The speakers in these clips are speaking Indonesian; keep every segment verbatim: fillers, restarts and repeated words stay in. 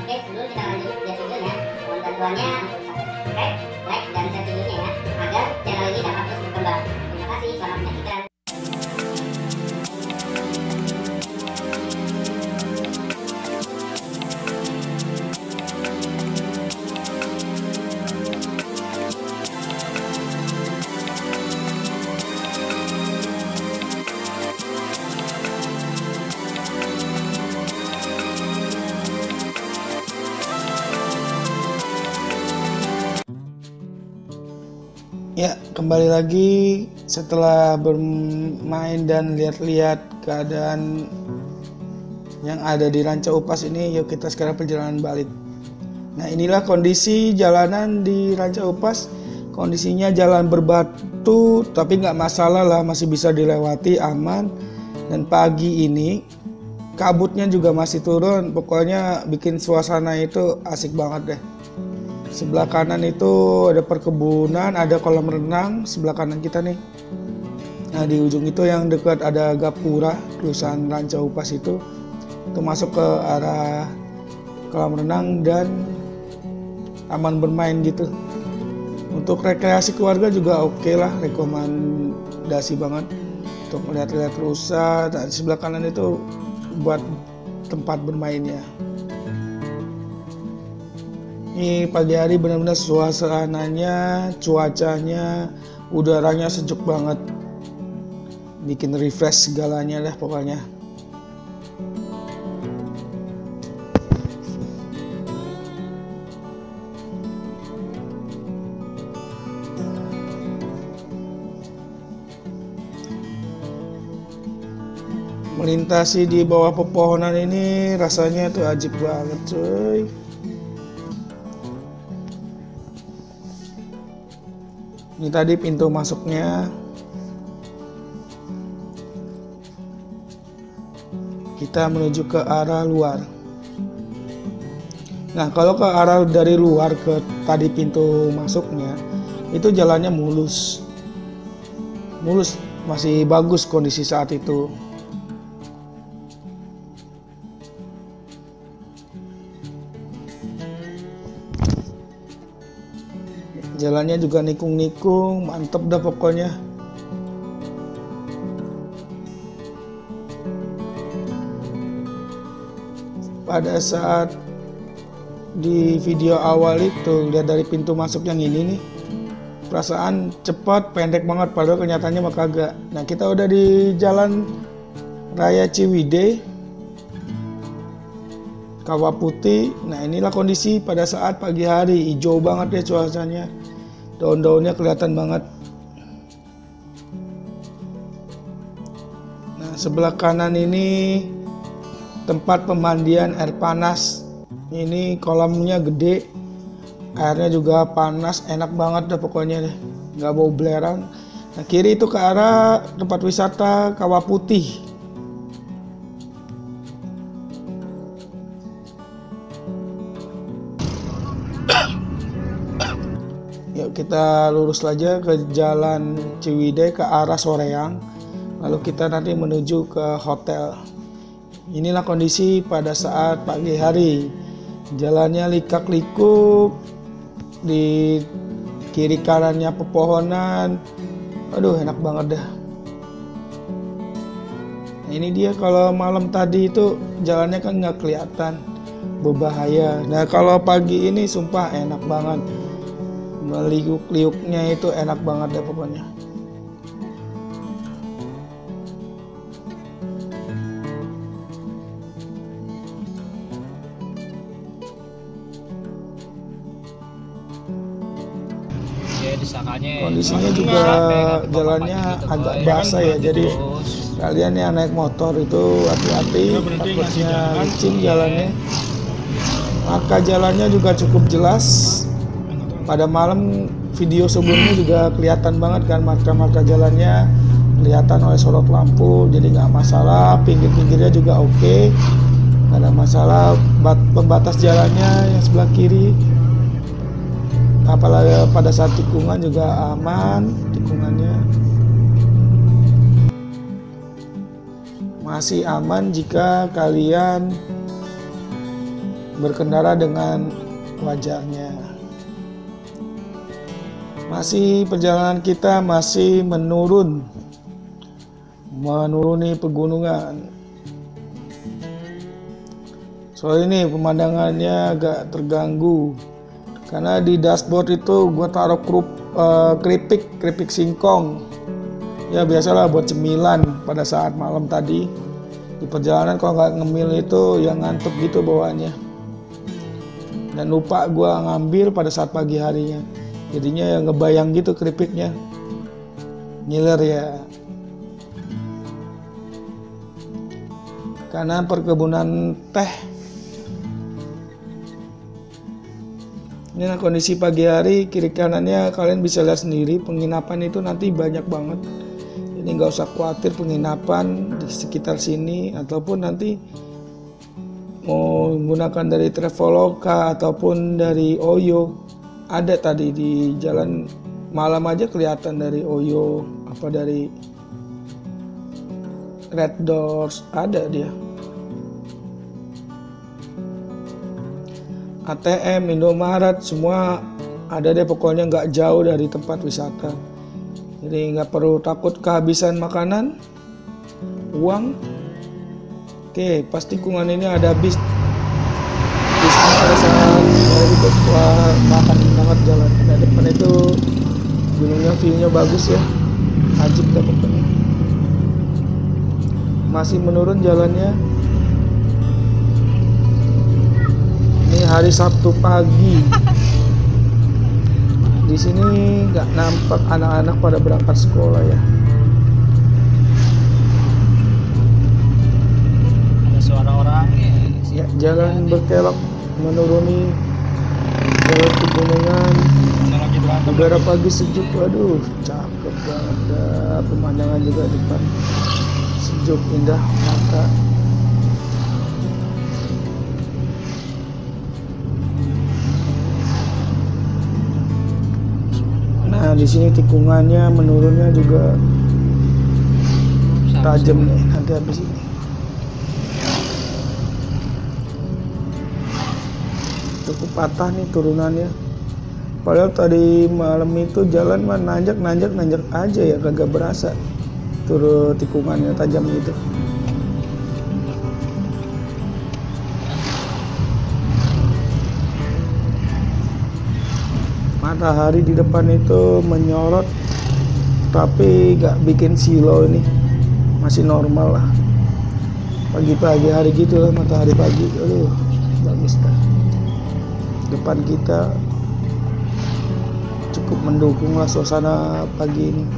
Oke, sebelum kita lanjut lihat videonya, mohon bantuannya untuk subscribe, like, dan share videonya ya, agar channel ini dapat terus berkembang. Terima kasih, selamat menyaksikan. Ya, kembali lagi setelah bermain dan lihat-lihat keadaan yang ada di Ranca Upas ini. Yuk kita sekarang perjalanan balik. Nah, inilah kondisi jalanan di Ranca Upas. Kondisinya jalan berbatu, tapi nggak masalah lah, masih bisa dilewati, aman. Dan pagi ini kabutnya juga masih turun, pokoknya bikin suasana itu asik banget deh. Sebelah kanan itu ada perkebunan, ada kolam renang sebelah kanan kita nih. Nah, di ujung itu yang dekat ada Gapura, Kelurahan Ranca Upas itu. Itu masuk ke arah kolam renang dan aman bermain gitu. Untuk rekreasi keluarga juga oke lah, rekomendasi banget untuk melihat-lihat rusa. Dan sebelah kanan itu buat tempat bermainnya. Ini pagi hari benar-benar suasananya, cuacanya, udaranya sejuk banget, bikin refresh segalanya dah pokoknya. Melintasi di bawah pepohonan ini rasanya tuh ajib banget cuy. Ini tadi pintu masuknya. Kita menuju ke arah luar. Nah, kalau ke arah dari luar ke tadi pintu masuknya, itu jalannya mulus. Mulus, masih bagus kondisi saat itu. Jalannya juga nikung-nikung, mantep dah pokoknya. Pada saat di video awal itu lihat dari pintu masuk yang ini nih, perasaan cepat, pendek banget, padahal kenyataannya mah kagak. Nah, kita udah di Jalan Raya Ciwidey, Kawah Putih. Nah, inilah kondisi pada saat pagi hari, hijau banget deh cuacanya. Daun-daunnya kelihatan banget. Nah, sebelah kanan ini tempat pemandian air panas. Ini kolamnya gede, airnya juga panas, enak banget dah pokoknya deh, nggak bau belerang. Nah, kiri itu ke arah tempat wisata Kawah Putih. Yuk kita lurus saja ke Jalan Ciwidey ke arah Soreang. Lalu kita nanti menuju ke hotel. Inilah kondisi pada saat pagi hari. Jalannya likak-likuk, di kiri kanannya pepohonan. Aduh, enak banget dah. Nah, ini dia kalau malam tadi itu jalannya kan nggak kelihatan, berbahaya. Nah, kalau pagi ini sumpah enak banget. Meliuk-liuknya itu enak banget deh pokoknya. Kondisinya juga jalannya agak basah ya, jadi kalian yang naik motor itu hati-hati, takutnya licin jalannya. Maka jalannya juga cukup jelas. Pada malam video sebelumnya juga kelihatan banget kan marka-marka jalannya, kelihatan oleh sorot lampu, jadi nggak masalah. Pinggir-pinggirnya juga oke, nggak ada masalah. Pembatas jalannya yang sebelah kiri, apalagi pada saat tikungan juga aman, tikungannya masih aman jika kalian berkendara dengan wajarnya. Masih perjalanan kita masih menurun, menuruni pegunungan. Soal ini pemandangannya agak terganggu karena di dashboard itu gue taruh kerup, uh, keripik, keripik singkong. Ya biasalah buat cemilan pada saat malam tadi. Di perjalanan kalau nggak ngemil itu yang ngantuk gitu bawaannya. Dan lupa gue ngambil pada saat pagi harinya. Jadinya ya ngebayang gitu keripiknya. Ngiler ya. Karena perkebunan teh. Ini nah, kondisi pagi hari, kiri kanannya kalian bisa lihat sendiri. Penginapan itu nanti banyak banget. Ini nggak usah khawatir penginapan di sekitar sini, ataupun nanti mau menggunakan dari Traveloka ataupun dari Oyo. Ada tadi di jalan malam aja kelihatan dari Oyo, apa dari Red Doors, ada dia. A T M, Indomaret, semua ada deh, pokoknya nggak jauh dari tempat wisata. Jadi nggak perlu takut kehabisan makanan, uang. Oke, pas tikungan ini ada bis. Bisnya pada saat dari itu wah, makan banget jalan. Nah, depan itu gunungnya, view-nya bagus ya, ajib dah pokoknya. Masih menurun jalannya. Ini hari Sabtu pagi. Di sini nggak nampak anak-anak pada berangkat sekolah ya. Ada suara orang Ya, jalan berkelok menuruni jalan pegunungan. Udara pagi sejuk, waduh, cakep banget. Dah, pemandangan juga depan sejuk, indah mata. Nah, di sini tikungannya menurunnya juga tajam nih nanti habis ini. Cukup patah nih turunannya. Padahal tadi malam itu jalan mah nanjak nanjak nanjak aja ya, kagak berasa turun tikungannya tajam gitu. Matahari di depan itu menyorot, tapi gak bikin silau, ini masih normal lah. Pagi-pagi hari gitu lah, matahari pagi, aduh bagus dah. Depan kita cukup mendukung lah suasana pagi ini.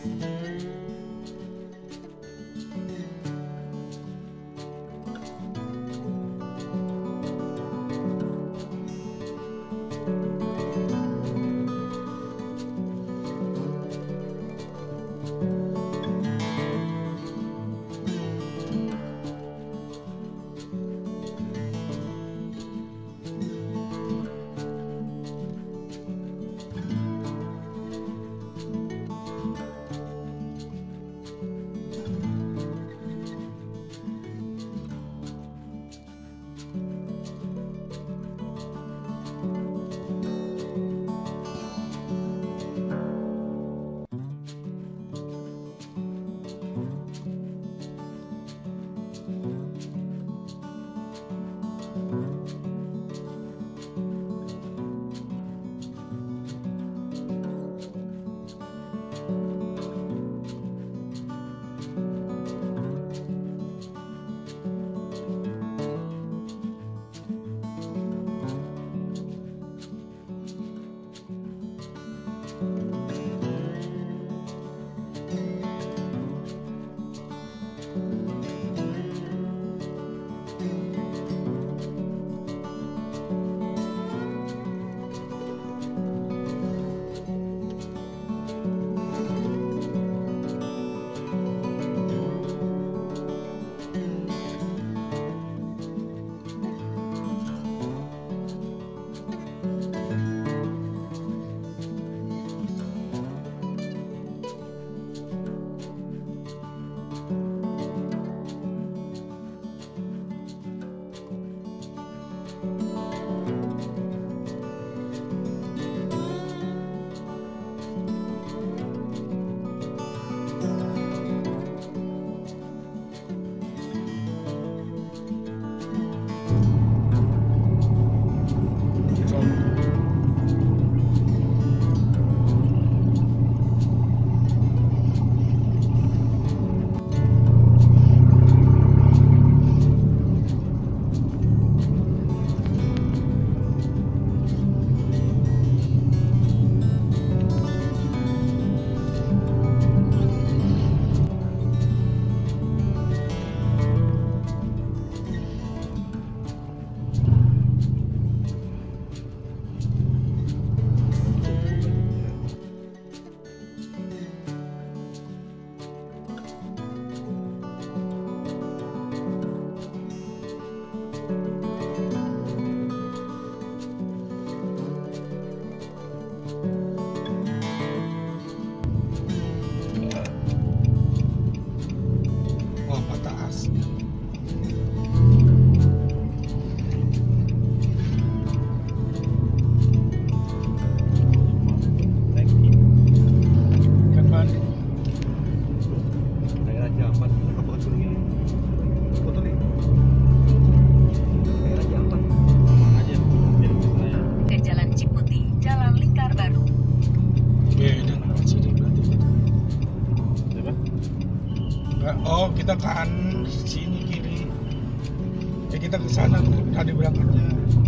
Oh, kita ke kanan sini kiri. Ya kita ke sana tadi berangkatnya.